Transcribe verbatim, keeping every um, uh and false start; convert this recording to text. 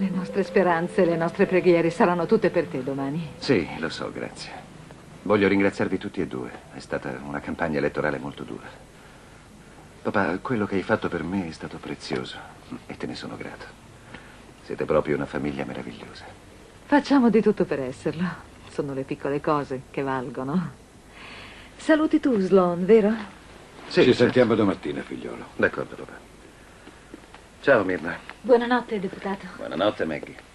Le nostre speranze, le nostre preghiere saranno tutte per te domani. Sì, lo so, grazie. Voglio ringraziarvi tutti e due. È stata una campagna elettorale molto dura. Papà, quello che hai fatto per me è stato prezioso e te ne sono grato. Siete proprio una famiglia meravigliosa. Facciamo di tutto per esserlo. Sono le piccole cose che valgono. Saluti tu, Sloan, vero? Sì, ci sentiamo domattina, figliolo. D'accordo, papà. Ciao, Mirna. Buonanotte, deputato. Buonanotte, Maggie.